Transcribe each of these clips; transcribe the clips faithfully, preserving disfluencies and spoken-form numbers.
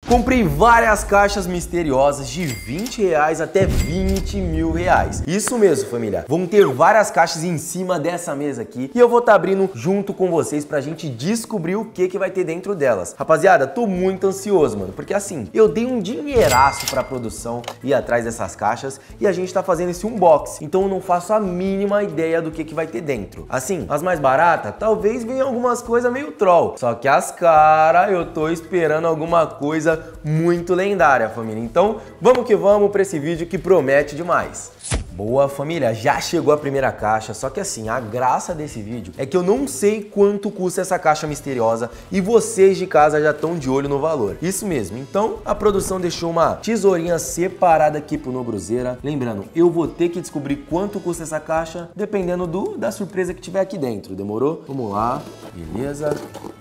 Comprei várias caixas misteriosas de vinte reais até vinte mil reais. Isso mesmo, família. Vão ter várias caixas em cima dessa mesa aqui e eu vou estar abrindo junto com vocês pra gente descobrir o que que vai ter dentro delas. Rapaziada, tô muito ansioso, mano, porque assim, eu dei um dinheiraço pra produção ir atrás dessas caixas e a gente tá fazendo esse unboxing, então eu não faço a mínima ideia do que que vai ter dentro. Assim, as mais baratas, talvez venham algumas coisas meio troll, só que as caras, eu tô esperando alguma coisa muito lendária, família. Então, vamos que vamos pra esse vídeo que promete demais. Boa, família, já chegou a primeira caixa, só que assim, a graça desse vídeo é que eu não sei quanto custa essa caixa misteriosa e vocês de casa já estão de olho no valor. Isso mesmo, então a produção deixou uma tesourinha separada aqui pro Nobruzeira. Lembrando, eu vou ter que descobrir quanto custa essa caixa, dependendo do, da surpresa que tiver aqui dentro, demorou? Vamos lá, beleza.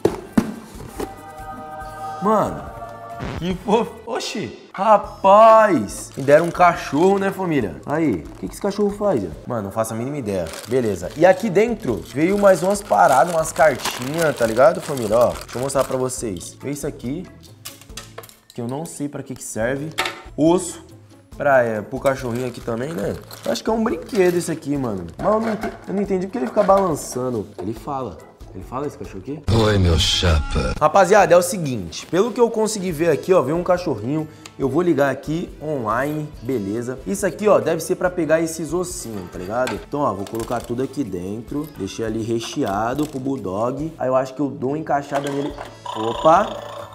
Mano, que fofo. Oxi, rapaz, me deram um cachorro, né, família? Aí, o que que esse cachorro faz? Mano, não faço a mínima ideia. Beleza, e aqui dentro veio mais umas paradas, umas cartinhas, tá ligado, família? Ó, deixa eu mostrar pra vocês. Veio isso aqui, que eu não sei pra que que serve. Osso, pra, é, pro cachorrinho aqui também, né? Eu acho que é um brinquedo esse aqui, mano. Mas eu não entendi, eu não entendi porque ele fica balançando. Ele fala. Ele fala esse cachorro aqui? Oi, meu chapa. Rapaziada, é o seguinte, pelo que eu consegui ver aqui, ó, veio um cachorrinho. Eu vou ligar aqui online, beleza. Isso aqui, ó, deve ser pra pegar esses ossinhos, tá ligado? Então, ó, vou colocar tudo aqui dentro. Deixei ali recheado pro Bulldog. Aí eu acho que eu dou uma encaixada nele. Opa!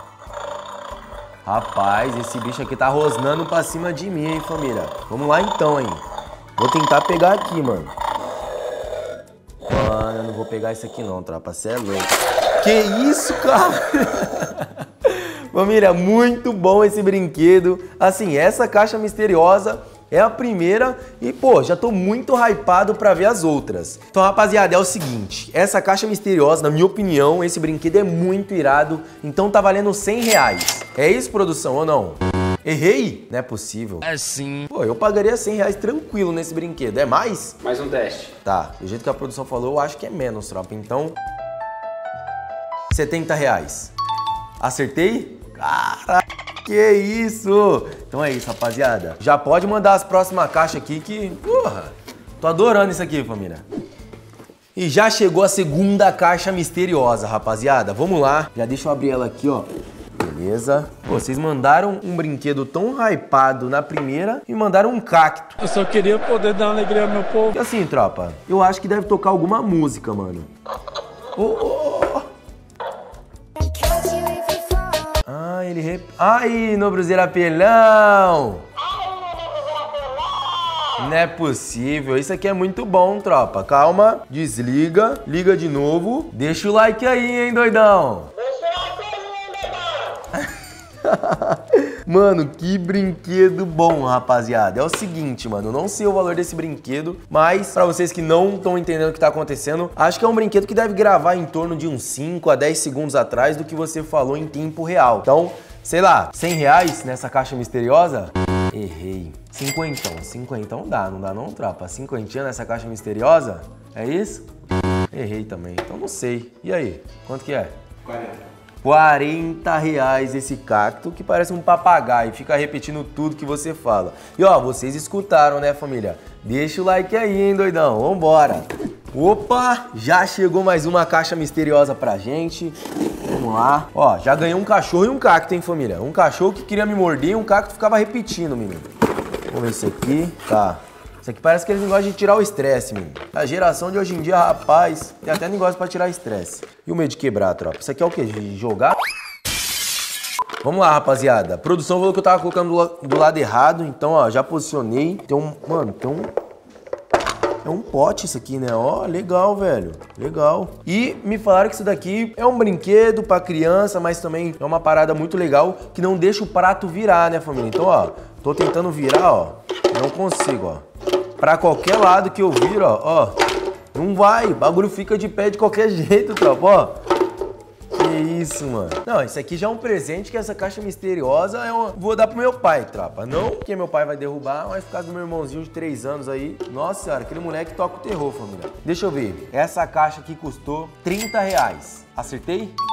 Rapaz, esse bicho aqui tá rosnando pra cima de mim, hein, família? Vamos lá então, hein. Vou tentar pegar aqui, mano. Mano, eu não vou pegar isso aqui não, tropa. Cê é louco. Que isso, cara? Família, muito bom esse brinquedo. Assim, essa caixa misteriosa é a primeira e, pô, já tô muito hypado pra ver as outras. Então, rapaziada, é o seguinte. Essa caixa misteriosa, na minha opinião, esse brinquedo é muito irado. Então tá valendo cem reais. É isso, produção, ou não? Errei? Não é possível. É sim. Pô, eu pagaria cem reais tranquilo nesse brinquedo. É mais? Mais um teste. Tá, do jeito que a produção falou, eu acho que é menos, tropa. Então, setenta reais. Acertei? Caraca, que isso! Então é isso, rapaziada. Já pode mandar as próximas caixas aqui que, porra, tô adorando isso aqui, família. E já chegou a segunda caixa misteriosa, rapaziada. Vamos lá. Já deixa eu abrir ela aqui, ó. Beleza. Pô, vocês mandaram um brinquedo tão hypado na primeira e mandaram um cacto. Eu só queria poder dar uma alegria ao meu povo. E assim, tropa, eu acho que deve tocar alguma música, mano. Oh, oh, oh. Ah, ele rep... Ai, Nobruzeira apelão! Não é possível, isso aqui é muito bom, tropa. Calma, desliga, liga de novo. Deixa o like aí, hein, doidão? Mano, que brinquedo bom, rapaziada. É o seguinte, mano, eu não sei o valor desse brinquedo, mas pra vocês que não estão entendendo o que tá acontecendo, acho que é um brinquedo que deve gravar em torno de uns cinco a dez segundos atrás do que você falou em tempo real. Então, sei lá, cem reais nessa caixa misteriosa? Errei. Cinquentão, cinquentão dá, não dá não, tropa? Cinquentinha nessa caixa misteriosa? É isso? Errei também, então não sei. E aí, quanto que é? quarenta. quarenta reais esse cacto que parece um papagaio, fica repetindo tudo que você fala. E ó, vocês escutaram, né, família? Deixa o like aí, hein, doidão? Vambora! Opa, já chegou mais uma caixa misteriosa pra gente. Vamos lá. Ó, já ganhei um cachorro e um cacto, hein, família? Um cachorro que queria me morder e um cacto ficava repetindo, menino. Vamos ver isso aqui. Tá. Isso aqui parece que eles gostam de tirar o estresse, menino. A geração de hoje em dia, rapaz, tem até negócio pra tirar estresse. E o medo de quebrar, tropa? Isso aqui é o quê? De jogar? Vamos lá, rapaziada. A produção falou que eu tava colocando do lado errado, então, ó, já posicionei. Tem um... Mano, tem um... É um pote isso aqui, né? Ó, legal, velho. Legal. E me falaram que isso daqui é um brinquedo pra criança, mas também é uma parada muito legal que não deixa o prato virar, né, família? Então, ó, tô tentando virar, ó. Não consigo, ó. Pra qualquer lado que eu viro, ó, ó. Não vai. O bagulho fica de pé de qualquer jeito, tropa, ó. Que isso, mano. Não, isso aqui já é um presente que essa caixa misteriosa é uma... Vou dar pro meu pai, tropa. Não porque meu pai vai derrubar, mas por causa do meu irmãozinho de três anos aí. Nossa senhora, aquele moleque toca o terror, família. Deixa eu ver. Essa caixa aqui custou trinta reais. Acertei?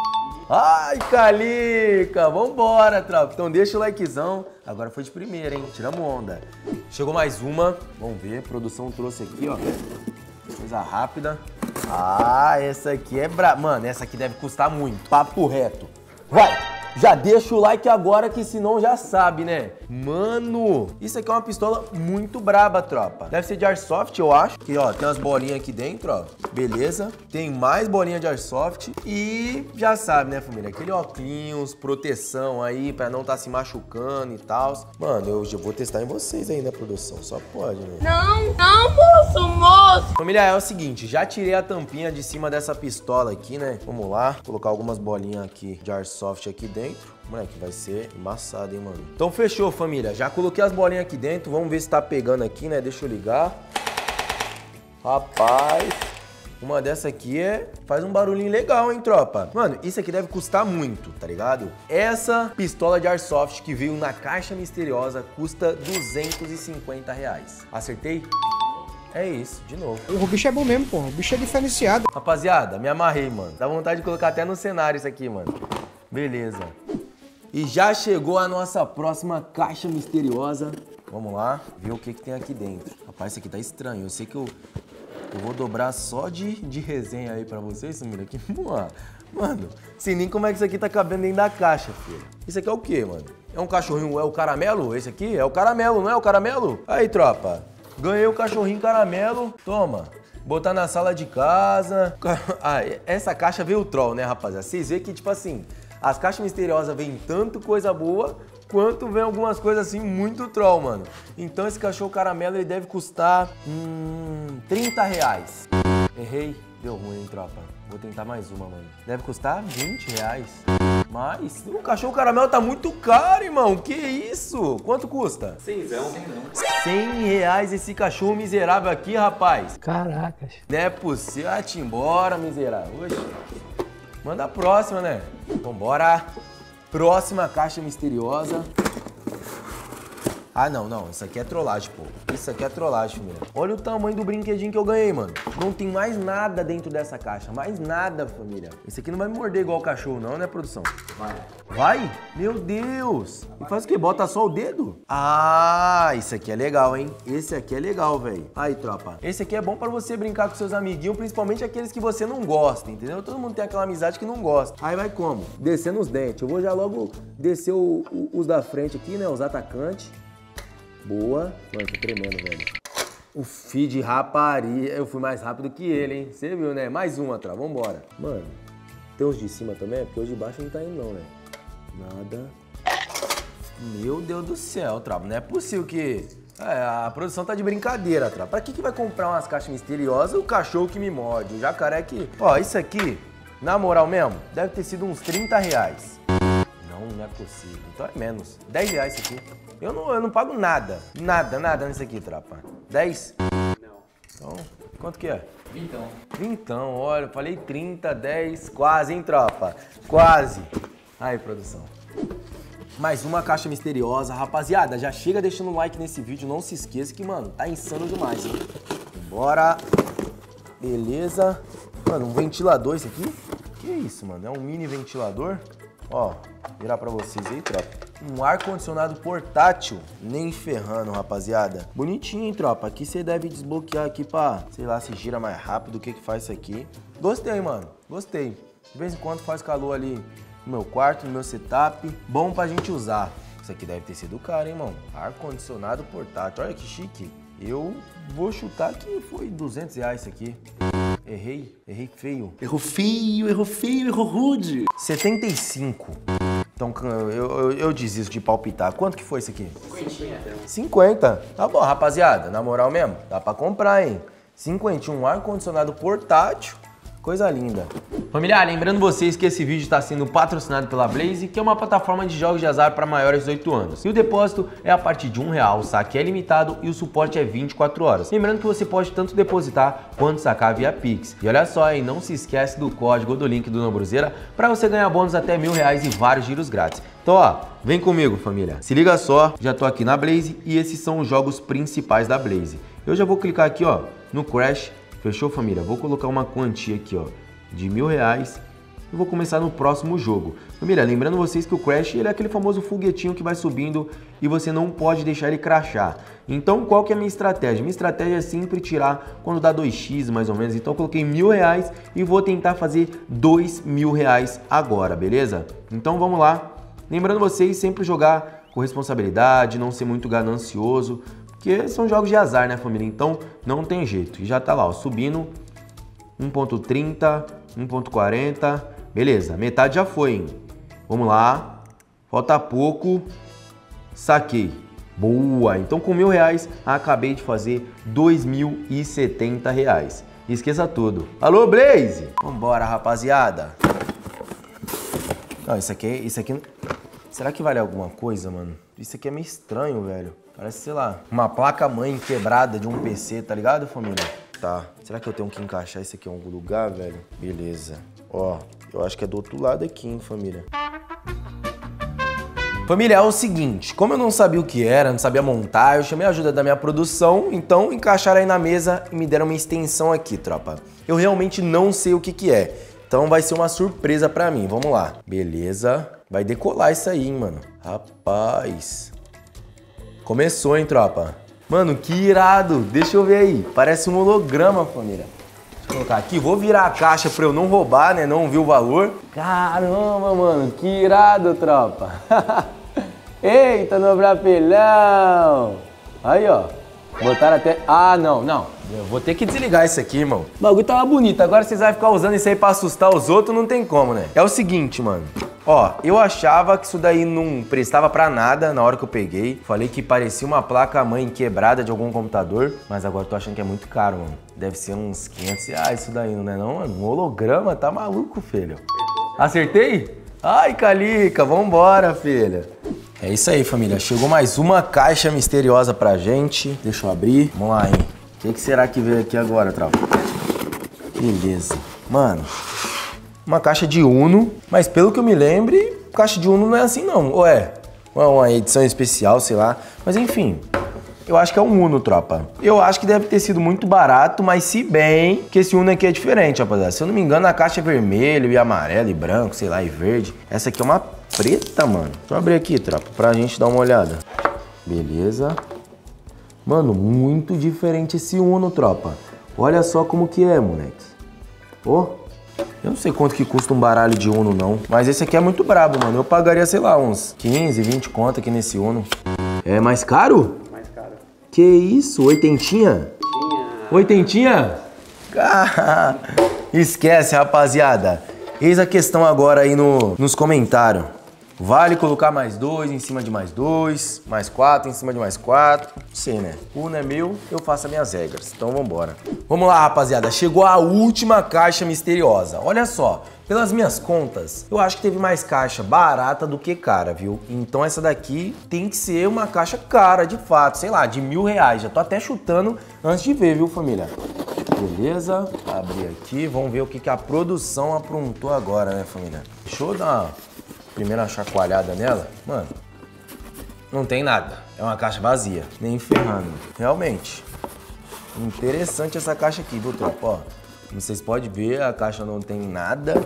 Ai, Calica! Vambora, tropa. Então deixa o likezão. Agora foi de primeira, hein? Tiramos onda. Chegou mais uma. Vamos ver. A produção trouxe aqui, ó. Coisa rápida. Ah, essa aqui é bra... Mano, essa aqui deve custar muito. Papo reto. Vai! Já deixa o like agora que senão já sabe, né? Mano, isso aqui é uma pistola muito braba, tropa. Deve ser de Airsoft, eu acho. Que, ó, tem umas bolinhas aqui dentro, ó. Beleza. Tem mais bolinha de Airsoft. E já sabe, né, família? Aquele óculos, proteção aí pra não tá se machucando e tal. Mano, eu já vou testar em vocês aí na produção. Só pode, né? Não, não, moço, moço. Família, é o seguinte. Já tirei a tampinha de cima dessa pistola aqui, né? Vamos lá. Vou colocar algumas bolinhas aqui de Airsoft aqui dentro. Moleque, vai ser embaçado, hein, mano? Então fechou, família. Já coloquei as bolinhas aqui dentro. Vamos ver se tá pegando aqui, né? Deixa eu ligar. Rapaz, uma dessa aqui é... faz um barulhinho legal, hein, tropa? Mano, isso aqui deve custar muito, tá ligado? Essa pistola de Airsoft que veio na caixa misteriosa custa duzentos e cinquenta reais. Acertei? É isso, de novo. O bicho é bom mesmo, porra. O bicho é diferenciado. Rapaziada, me amarrei, mano. Dá vontade de colocar até no cenário isso aqui, mano. Beleza. E já chegou a nossa próxima caixa misteriosa. Vamos lá, ver o que, que tem aqui dentro. Rapaz, isso aqui tá estranho. Eu sei que eu, eu vou dobrar só de, de resenha aí pra vocês, família. Aqui, mano, sei nem como é que isso aqui tá cabendo dentro da caixa, filho. Isso aqui é o quê, mano? É um cachorrinho, é o caramelo? Esse aqui? É o caramelo, não é o caramelo? Aí, tropa. Ganhei o cachorrinho caramelo. Toma. Botar na sala de casa. Ah, essa caixa veio o troll, né, rapaziada? Vocês veem que, tipo assim... As caixas misteriosas vêm tanto coisa boa, quanto vem algumas coisas assim muito troll, mano. Então esse cachorro caramelo ele deve custar hum, trinta reais. Errei, deu ruim, hein, tropa. Vou tentar mais uma, mano. Deve custar vinte reais. Mas o cachorro caramelo tá muito caro, irmão. Que isso? Quanto custa? Cenzão. cem reais esse cachorro miserável aqui, rapaz. Caracas. Não é possível. Ah, te embora, miserável. Oxi. Manda a próxima, né? Vambora. Próxima caixa misteriosa. Ah, não, não. Isso aqui é trollagem, pô. Isso aqui é trollagem, família. Olha o tamanho do brinquedinho que eu ganhei, mano. Não tem mais nada dentro dessa caixa. Mais nada, família. Esse aqui não vai me morder igual o cachorro, não, né, produção? Vai. Vai? Meu Deus! E faz o quê? Bota só o dedo? Ah, isso aqui é legal, hein? Esse aqui é legal, velho. Aí, tropa. Esse aqui é bom pra você brincar com seus amiguinhos, principalmente aqueles que você não gosta, entendeu? Todo mundo tem aquela amizade que não gosta. Aí vai como? Descendo os dentes. Eu vou já logo descer o, o, os da frente aqui, né? Os atacantes. Boa. Mano, tô tremendo, velho. O feed rapariga. Eu fui mais rápido que ele, hein? Você viu, né? Mais uma, tropa. Vambora. Mano, tem os de cima também? Porque os de baixo não tá indo, não, né? Nada. Meu Deus do céu, tropa. Não é possível que... É, a produção tá de brincadeira, tropa. Pra que que vai comprar umas caixas misteriosas o cachorro que me morde? O jacaré que... Ó, isso aqui, na moral mesmo, deve ter sido uns trinta reais. Não, não é possível. Então é menos. dez reais isso aqui. Eu não, eu não pago nada. Nada, nada nisso aqui, tropa. dez? Não. Então, quanto que é? Vintão. Vintão, olha, eu falei trinta, dez, quase, hein, tropa? Quase. Aí, produção. Mais uma caixa misteriosa. Rapaziada, já chega deixando um like nesse vídeo. Não se esqueça que, mano, tá insano demais, hein? Bora. Beleza. Mano, um ventilador esse aqui? Que isso, mano? É um mini ventilador? Ó, virar pra vocês aí, tropa. Um ar-condicionado portátil, nem ferrando, rapaziada. Bonitinho, hein, tropa? Aqui você deve desbloquear aqui pra, sei lá, se gira mais rápido. O que que faz isso aqui? Gostei, mano. Gostei. De vez em quando faz calor ali no meu quarto, no meu setup. Bom pra gente usar. Isso aqui deve ter sido caro, hein, irmão? Ar-condicionado portátil. Olha que chique. Eu vou chutar que foi duzentos reais isso aqui. Errei. Errei feio. Errou feio, errou feio, errou rude. setenta e cinco. Então eu, eu, eu desisto de palpitar. Quanto que foi isso aqui? cinquenta. cinquenta. Tá bom, rapaziada. Na moral mesmo, dá pra comprar, hein? cinquenta, um ar-condicionado portátil. Coisa linda. Família, lembrando vocês que esse vídeo está sendo patrocinado pela Blaze, que é uma plataforma de jogos de azar para maiores de dezoito anos. E o depósito é a partir de um real, o saque é limitado e o suporte é vinte e quatro horas. Lembrando que você pode tanto depositar quanto sacar via Pix. E olha só, hein, não se esquece do código ou do link do Nobruzeira para você ganhar bônus até mil reais e vários giros grátis. Então, ó, vem comigo, família. Se liga só, já tô aqui na Blaze e esses são os jogos principais da Blaze. Eu já vou clicar aqui, ó, no Crash. Fechou, família? Vou colocar uma quantia aqui, ó, de mil reais e vou começar no próximo jogo. Família, lembrando vocês que o Crash ele é aquele famoso foguetinho que vai subindo e você não pode deixar ele crashar. Então qual que é a minha estratégia? Minha estratégia é sempre tirar quando dá dois x mais ou menos. Então eu coloquei mil reais e vou tentar fazer dois mil reais agora, beleza? Então vamos lá. Lembrando vocês sempre jogar com responsabilidade, não ser muito ganancioso, porque são jogos de azar, né, família? Então não tem jeito. E já tá lá, ó, subindo um ponto trinta, um ponto quarenta, beleza, metade já foi, hein? Vamos lá, falta pouco, saquei. Boa, então com mil reais acabei de fazer dois mil e setenta reais. Esqueça tudo. Alô, Blaze! Vambora, rapaziada. Não, isso aqui, isso aqui... Será que vale alguma coisa, mano? Isso aqui é meio estranho, velho. Parece, sei lá, uma placa-mãe quebrada de um P C, tá ligado, família? Tá. Será que eu tenho que encaixar isso aqui em algum lugar, velho? Beleza. Ó, eu acho que é do outro lado aqui, hein, família? Família, é o seguinte, como eu não sabia o que era, não sabia montar, eu chamei a ajuda da minha produção, então encaixaram aí na mesa e me deram uma extensão aqui, tropa. Eu realmente não sei o que que é, então vai ser uma surpresa pra mim, vamos lá. Beleza, vai decolar isso aí, hein, mano. Rapaz, começou, hein, tropa. Mano, que irado, deixa eu ver aí, parece um holograma, família. Deixa eu colocar aqui, vou virar a caixa pra eu não roubar, né, não ver o valor. Caramba, mano, que irado, tropa. Eita, no brapelão! Aí, ó. Botaram até... Ah, não, não. Eu vou ter que desligar isso aqui, irmão. O bagulho tava bonito. Agora vocês vão ficar usando isso aí pra assustar os outros, não tem como, né? É o seguinte, mano. Ó, eu achava que isso daí não prestava pra nada na hora que eu peguei. Falei que parecia uma placa-mãe quebrada de algum computador. Mas agora eu tô achando que é muito caro, mano. Deve ser uns quinhentos reais isso daí, não é não, mano? Um holograma, tá maluco, filho. Acertei? Ai, Calica, vambora, filha. É isso aí, família. Chegou mais uma caixa misteriosa pra gente. Deixa eu abrir. Vamos lá, hein? O que, que será que veio aqui agora, tropa? Beleza. Mano, uma caixa de Uno. Mas pelo que eu me lembre, caixa de Uno não é assim, não. Ou é? Ou é uma edição especial, sei lá. Mas enfim, eu acho que é um Uno, tropa. Eu acho que deve ter sido muito barato, mas se bem que esse Uno aqui é diferente, rapaziada. Se eu não me engano, a caixa é vermelho e amarelo e branco, sei lá, e verde. Essa aqui é uma preta, mano. Deixa eu abrir aqui, tropa, pra gente dar uma olhada. Beleza. Mano, muito diferente esse Uno, tropa. Olha só como que é, moleque. Ó. Eu não sei quanto que custa um baralho de Uno, não. Mas esse aqui é muito brabo, mano. Eu pagaria, sei lá, uns quinze, vinte conto aqui nesse Uno. É mais caro? Que isso? Oitentinha? Oitentinha? Ah, esquece, rapaziada. Eis a questão agora aí no, nos comentários. Vale colocar mais dois em cima de mais dois, mais quatro em cima de mais quatro. Não sei, né? O Uno é meu, eu faço as minhas regras. Então vambora. Vamos lá, rapaziada. Chegou a última caixa misteriosa. Olha só. Pelas minhas contas, eu acho que teve mais caixa barata do que cara, viu? Então essa daqui tem que ser uma caixa cara, de fato. Sei lá, de mil reais. Já tô até chutando antes de ver, viu, família? Beleza. Abrir aqui. Vamos ver o que, que a produção aprontou agora, né, família? Deixa eu dar uma primeira chacoalhada nela. Mano, não tem nada. É uma caixa vazia. Nem ferrando. Realmente. Interessante essa caixa aqui, viu, tropa? Ó. Como vocês podem ver, a caixa não tem nada.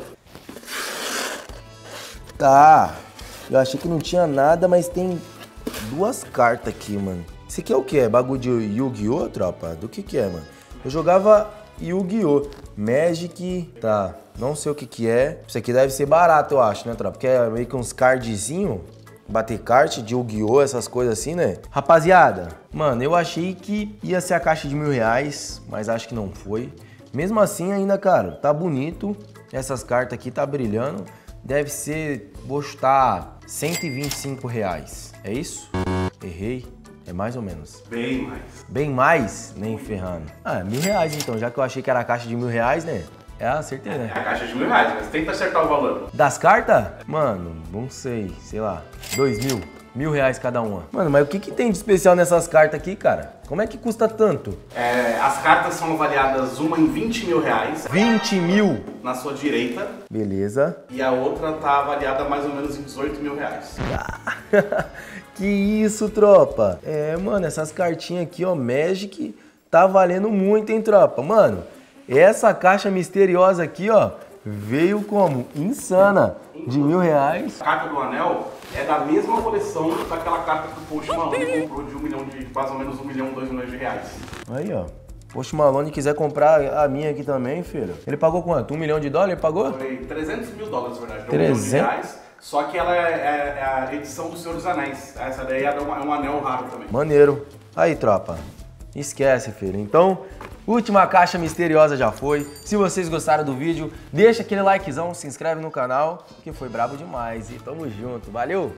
Tá. Eu achei que não tinha nada, mas tem duas cartas aqui, mano. Isso aqui é o quê? É bagulho de Yu-Gi-Oh, tropa? Do que que é, mano? Eu jogava Yu-Gi-Oh! Magic... Tá, não sei o que que é. Isso aqui deve ser barato, eu acho, né, tropa? Porque é meio que uns cardzinhos. Bater kart de Yu-Gi-Oh! Essas coisas assim, né? Rapaziada, mano, eu achei que ia ser a caixa de mil reais, mas acho que não foi. Mesmo assim, ainda, cara, tá bonito. Essas cartas aqui tá brilhando. Deve ser, vou chutar, cento e vinte e cinco reais. É isso? Errei. É mais ou menos. Bem mais. Bem mais? Nem ferrando. Ah, mil reais então. Já que eu achei que era a caixa de mil reais, né? É, acertei, né? É a caixa de mil reais, mas tenta acertar o valor. Das cartas? Mano, não sei. Sei lá. Dois mil. Mil reais cada uma. Mano, mas o que que tem de especial nessas cartas aqui, cara? Como é que custa tanto? É, as cartas são avaliadas uma em vinte mil reais. vinte mil. Na sua direita. Beleza. E a outra tá avaliada mais ou menos em dezoito mil reais. Ah, que isso, tropa. É, mano, essas cartinhas aqui, ó, Magic, tá valendo muito, hein, tropa. Mano, essa caixa misteriosa aqui, ó, veio como? Insana. De mil reais. A carta do anel é da mesma coleção daquela carta que o Post Malone comprou de um milhão de, mais ou menos um milhão, dois milhões de reais. Aí, ó. Post Malone quiser comprar a minha aqui também, filho. Ele pagou quanto? Um milhão de dólares? Ele pagou? Foi trezentos mil dólares, na verdade. trezentos? Um milhão de reais. Só que ela é, é, é a edição do Senhor dos Anéis. Essa daí é um, é um anel raro também. Maneiro. Aí, tropa. Esquece, filho. Então, última caixa misteriosa já foi. Se vocês gostaram do vídeo, deixa aquele likezão, se inscreve no canal, que foi brabo demais. E tamo junto. Valeu!